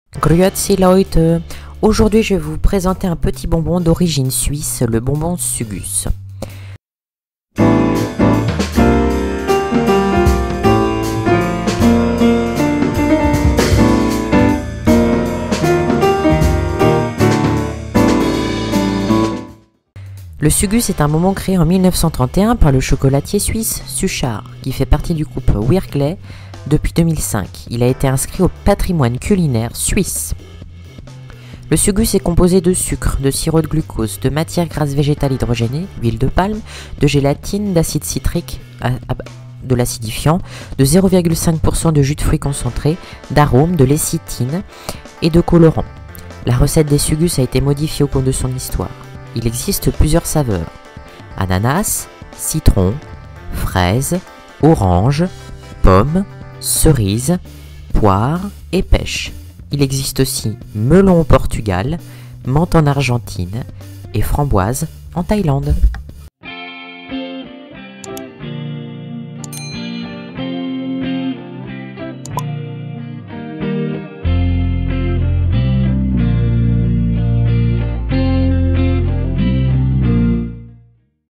Grüezi Leute, aujourd'hui je vais vous présenter un petit bonbon d'origine suisse, le bonbon Sugus. Le Sugus est un bonbon créé en 1931 par le chocolatier suisse Suchard, qui fait partie du groupe Wirkle depuis 2005. Il a été inscrit au patrimoine culinaire suisse. Le Sugus est composé de sucre, de sirop de glucose, de matière grasse végétale hydrogénée, huile de palme, de gélatine, d'acide citrique, de l'acidifiant, de 0,5% de jus de fruits concentré, d'arômes, de lécithine et de colorants. La recette des Sugus a été modifiée au cours de son histoire. Il existe plusieurs saveurs: ananas, citron, fraise, orange, pomme, cerise, poire et pêche. Il existe aussi melon au Portugal, menthe en Argentine et framboise en Thaïlande.